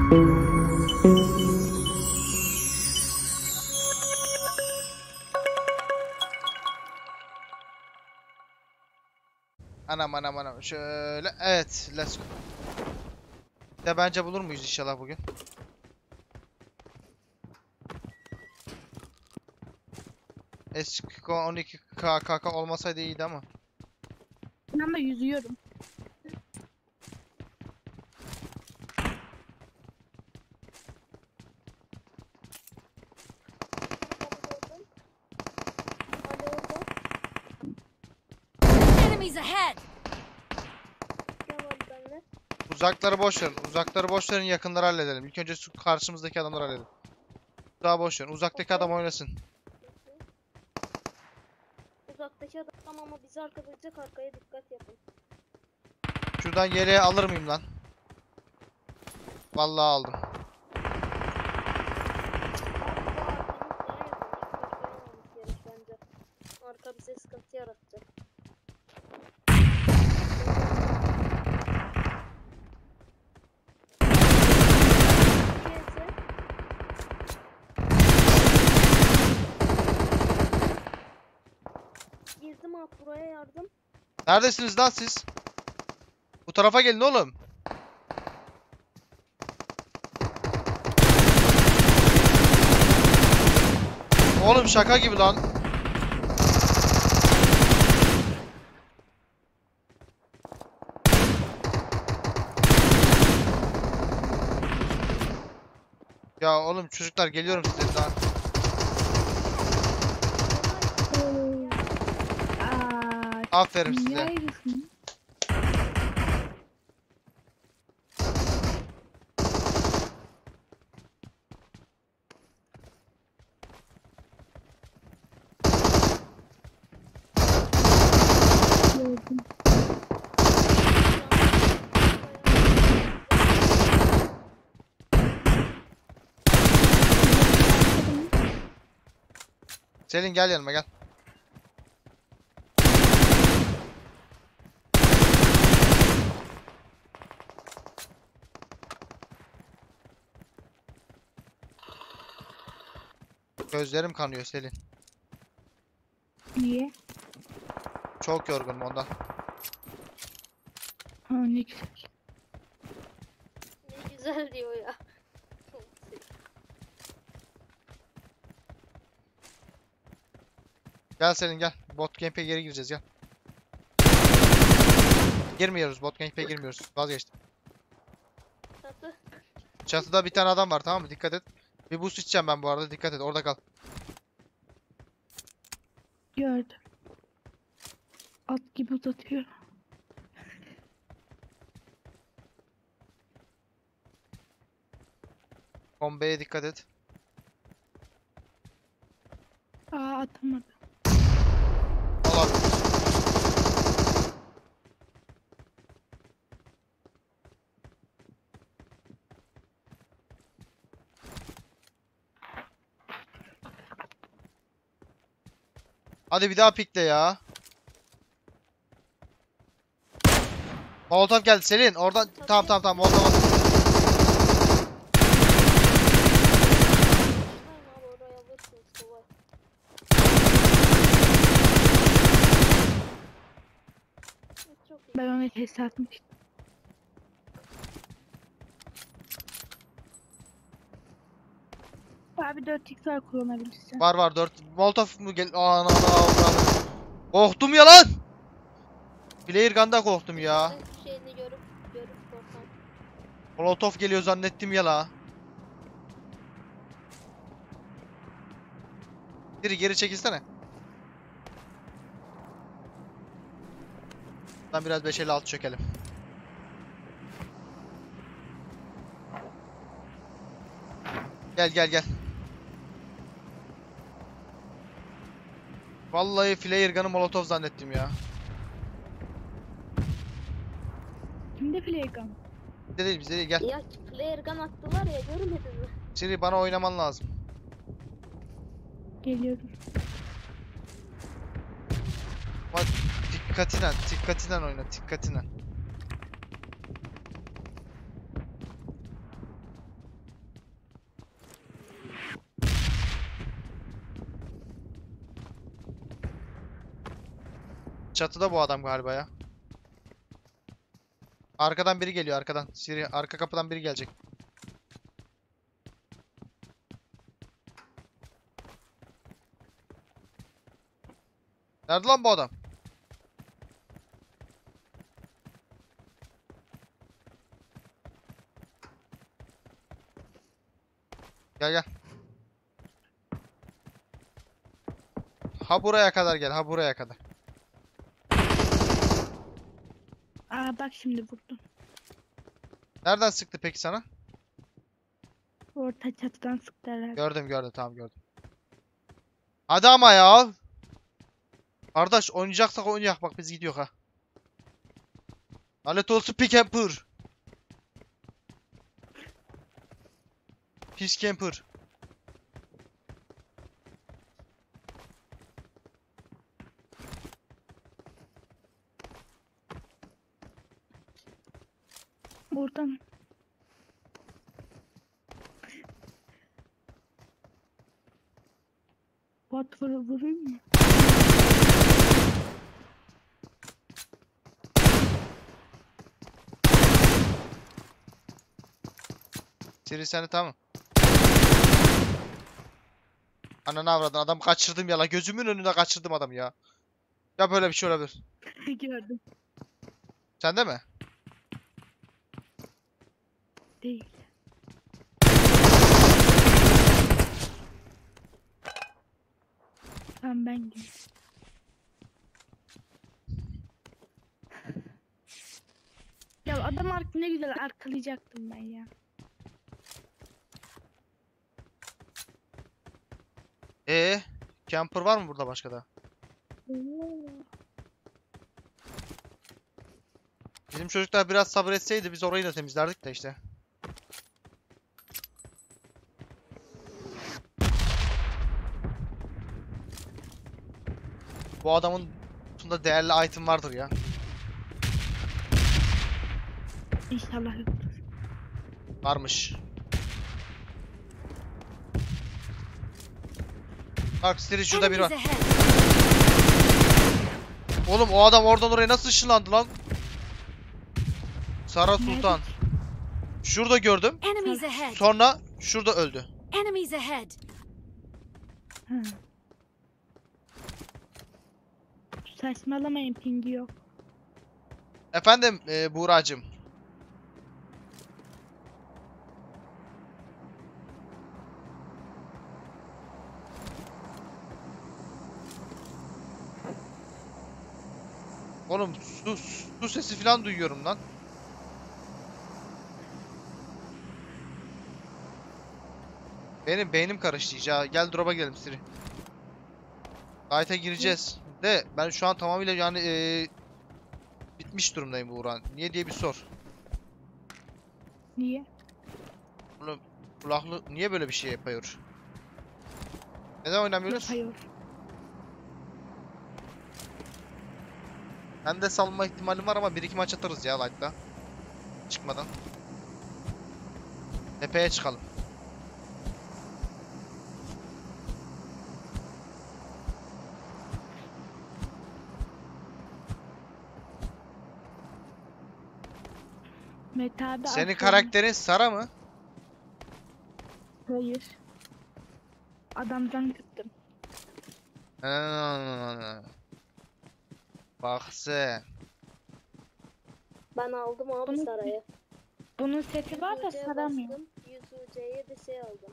Anam. Şöyle. Evet. Let's go. De bence bulur muyuz inşallah bugün? Eski 12 KK olmasaydı iyiydi ama. Ben de yüzüyorum. Enemies ahead. Uzakları boş verin. Uzakları boş verin, yakınları halledelim. İlk önce şu karşımızdaki adamları halledelim. Daha boş verin. Uzaktaki adam oynasın. Uzaktaki adam ama bizi arkalayacak, arkaya dikkat yapın. Şuradan yeleği alır mıyım lan? Vallahi aldım. Arka bize sıkıntı yaratacak. Girdim abi, buraya yardım. Neredesiniz lan siz? Bu tarafa gelin oğlum. Oğlum şaka gibi lan. Ya oğlum çocuklar, geliyorum size daha. Aferin size. Neredesin? Gördüm. Selin gel yanıma gel. Gözlerim kanıyor Selin. Niye? Çok yorgunum ondan. Ha, ne güzel. Ne güzel diyor ya. Gel Selin gel. Bot game'e geri gireceğiz gel. Girmiyoruz, bot game'e girmiyoruz. Vazgeçtim. Tatlı. Çatıda bir tane adam var, tamam mı? Dikkat et. Bir boost içeceğim ben bu arada, dikkat et, orada kal. Gördüm. At gibi uzatıyor. Bombeye dikkat et. Aa, atamadım. Olabilir. Hadi bir daha pikle ya. Molotov geldi Selin. Oradan tamam Molotov. Abi oraya alırsınız kolay. Çok iyi. Ben ona test atmıştım. Abi 4x var, kullanabilirsin. Var 4. Molotov mu gel? Ana. Korktum ya lan. Player gun'da korktum ya. Şeyini görüp korkan. Molotov geliyor zannettim ya la. Geri çekilsene. Buradan biraz 556 çökelim. Gel. Vallahi flare gun'ı Molotov zannettim ya. Kimde playgun? Bizde değil gel. Ya flare gun attılar ya, görmedin mi? Siri bana oynaman lazım. Geliyorum. Ama dikkatinden oyna, dikkatinden. Çatıda bu adam galiba ya. Arkadan biri geliyor arkadan. Siri arka kapıdan biri gelecek. Nerede lan bu adam? Gel gel. Ha buraya kadar gel. Ha buraya kadar. Aa bak şimdi vurdum. Nereden sıktı peki sana? Orta çatıdan sıktı herhalde. Gördüm gördüm tamam gördüm. Hadi ama ya. Kardeş oynayacaksak oynayak bak biz gidiyor ha. Lanet olsun pick and pur. Pis camper. Buradan. Bot vurayım mı? Siri seni tamam. Ananı avradın adam kaçırdım ya la gözümün önünde kaçırdım adam ya. Ya böyle bir şey olabilir. Gördüm. Sende mi? Değil. Tamam ben gidiyorum. Ya adam ne güzel arkalayacaktım ben ya. Camper var mı burada başka da? Bizim çocuklar biraz sabır etseydi biz orayı da temizlerdik de işte. Bu adamın bunda değerli item vardır ya. İnşallah yoktur. Varmış. Bak Siri şurada biri var. Enemies ahead. Oğlum o adam oradan oraya nasıl ışınlandı lan? Sara Sultan. Şurada gördüm. Enemies ahead. Sonra şurada öldü. Enemies ahead. Ha. Saçmalamayın pingi yok. Efendim Buğracığım. Oğlum su sesi falan duyuyorum lan. Benim beynim karıştı ya. Gel drop'a gidelim Siri. Light'a gireceğiz. De ben şu an tamamıyla yani bitmiş durumdayım Buğra. Niye diye bir sor. Niye? Oğlum kulaklı niye böyle bir şey yapıyor? Neden oynamıyoruz? Yapıyor. Ben de salma ihtimalim var ama 1-2 maç atarız ya Light'ta. Çıkmadan. Tepeye çıkalım. Mete abi Senin aferin. karakterin Sara mı? Hayır. Adamdan gittim. Bak sen. Ben aldım abi Bunu- sarayı. Bunun seti var da 100 UC'ye saramıyor. bastım, 100 UC'ye de şey aldım.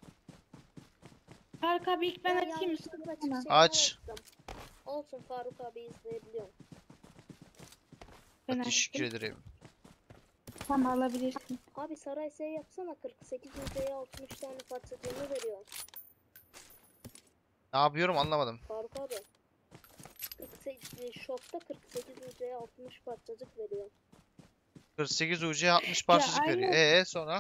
Faruk abi ilk ben Ya açayım yanlışlıkla mı? açık şeyler Aç. açtım. Olsun Faruk abi izleyebiliyorum. Ben Teşekkür açtım. ederim. Tamam alabilirsin. Abi saray şey yapsana 48 UC'ye 60 tane parçacığını veriyor. Ne yapıyorum anlamadım. Faruk abi. 48, shopta 48 UC'ye 60 parçacık veriyor. 48 UC 60 parçacık aynen. veriyor. Sonra?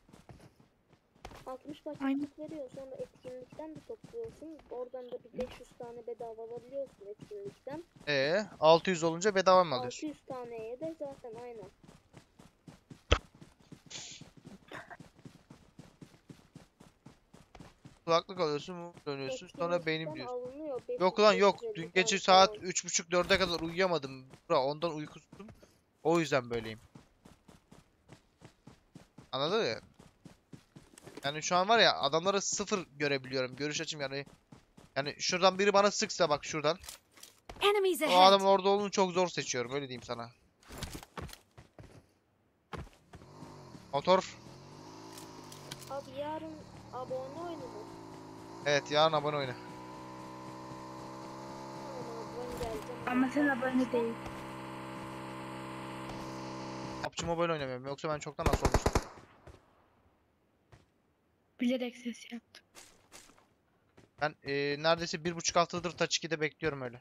60 Aynen. parçacık veriyor. Sonra etkinlikten de topluyorsun. Oradan da bir 500 tane bedava alabiliyorsun etkinlikten. 600 olunca bedava mı alıyorsun? 600 taneye de zaten aynen. kulaklık alıyorsun, dönüyorsun. Sonra beynim Teknolojiden diyorsun. alınıyor. Yok lan yok. 500, Dün 550 gece tane saat falan. 3.30-4'e kadar uyuyamadım. Bura ondan uykusuzum. O yüzden böyleyim. Anladın mı? Yani şu an var ya adamları sıfır görebiliyorum. Görüş açım yani. Yani şuradan biri bana sıksa bak şuradan. Enemies O ahead! adamın orada olduğunu çok zor seçiyorum. Öyle diyeyim sana. Motor. Abi yarın abone oynanır. Evet yarın abone oyna. Tamam abi ben geleceğim. Ama sen abone değil. PUBG Mobile oynamıyorum. Yoksa ben çoktan nasıl olmuştum. Bilerek ses yaptım. Ben neredeyse 1,5 haftadır Touch 2'de bekliyorum öyle.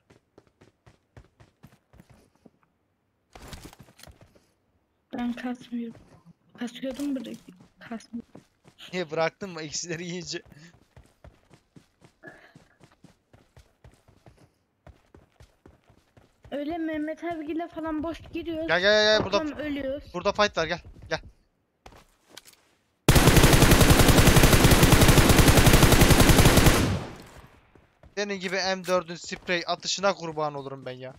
Ben kasmıyorum. Kasıyordum burada. Kasmıyorum. Niye bıraktın mı eksileri yiyince? Öyle Mehmet abiyle falan boş giriyoruz. Gel gel gel burada Toplam ölüyoruz. burada fight var gel. Gel. Senin gibi M4'ün sprey atışına kurban olurum ben ya.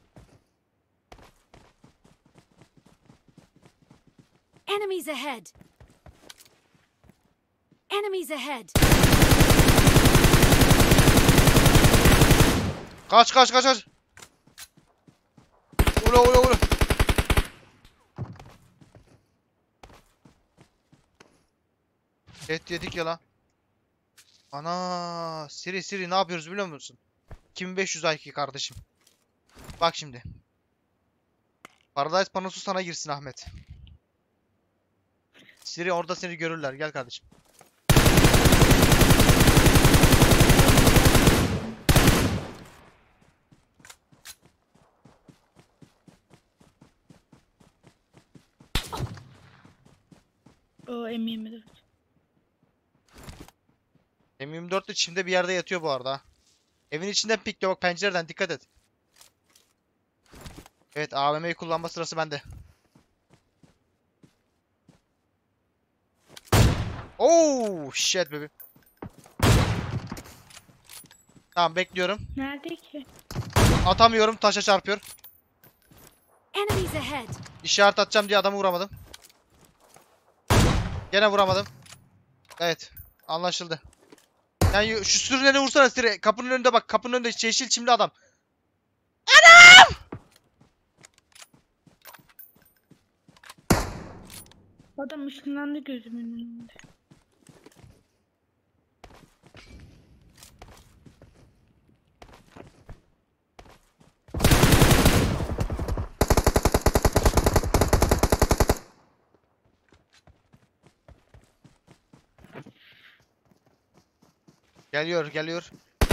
Enemies ahead! Enemies ahead! Kaç kaç kaç kaç. Ula ula ula. Et yedik ya lan. Ana Siri Siri ne yapıyoruz biliyor musun? 2500 IQ kardeşim. Bak şimdi. Paradise panosu sana girsin Ahmet. Siri orada seni görürler. Gel kardeşim. O M24. M24 de çimde bir yerde yatıyor bu arada. Evin içinden pikliyor bak pencereden dikkat et. Evet AVM'yi kullanma sırası bende. Oh shit baby. Tamam bekliyorum. Nerede ki? Atamıyorum taşa çarpıyor. Enemies ahead! İşaret atacağım diye adamı vuramadım. Gene vuramadım. Evet anlaşıldı. Yani şu sürüneni vursana Siri. Kapının önünde bak. Kapının önünde yeşil çimli adam. Adam ışınlandı gözümün önünde. Geliyor geliyor.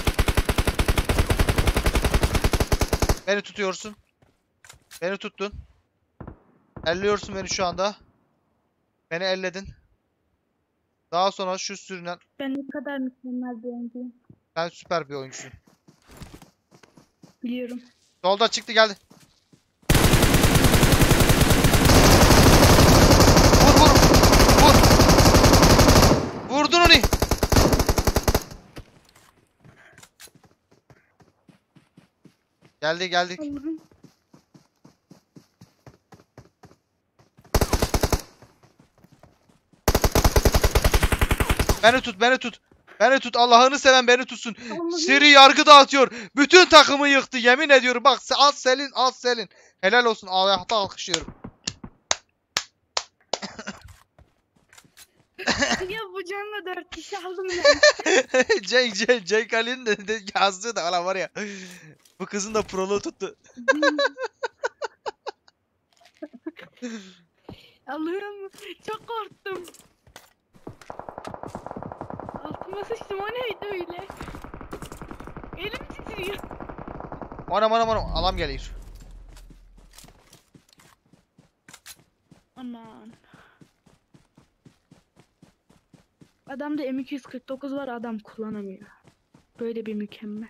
Beni tutuyorsun. Beni tuttun. Elliyorsun beni şu anda. Beni elledin. Daha sonra şu sürünen. Ben ne kadar mükemmel bir oyuncuyum. Sen süper bir oyuncusun. Biliyorum. Solda çıktı geldi. Vur vur. Vur. Vurdun onu. Geldi geldik. Allah'ım. Beni tut beni tut. Beni tut Allah'ını seven beni tutsun. Allah'ım. Seri yargı dağıtıyor. Bütün takımı yıktı yemin ediyorum. Bak az Selin az Selin. Helal olsun Allah'ta alkışlıyorum. Ya bu canla 4 kişi aldım ben. Cenk Ali'nin de yazdığı da lan var ya. Bu kızın da proluğu tuttu. Allah'ım çok korktum. Altıma sıçtım o neydi öyle? Elim titriyor. Anam anam anam alam geliyor. Aman. Adamda M249 var adam kullanamıyor. Böyle bir mükemmel.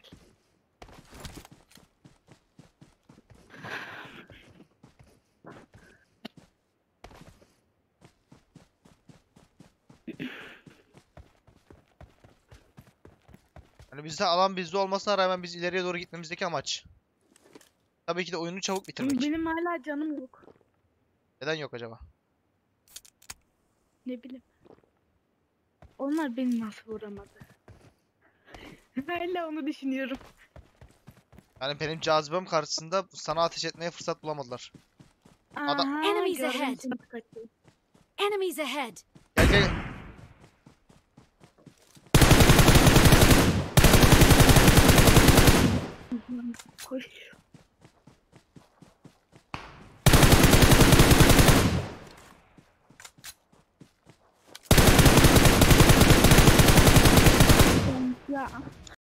Hani bizde alan bizde olmasına rağmen biz ileriye doğru gitmemizdeki amaç. Tabii ki de oyunu çabuk bitirmek. Benim hala canım yok. Neden yok acaba? Ne bileyim. Onlar beni nasıl vuramadı? Hala onu düşünüyorum. Yani benim cazibem karşısında sana ateş etmeye fırsat bulamadılar. Adam- Aha, Enemies gördüm ahead. seni kaçıyor. Enemies ahead! Gel gel. Koş. Ya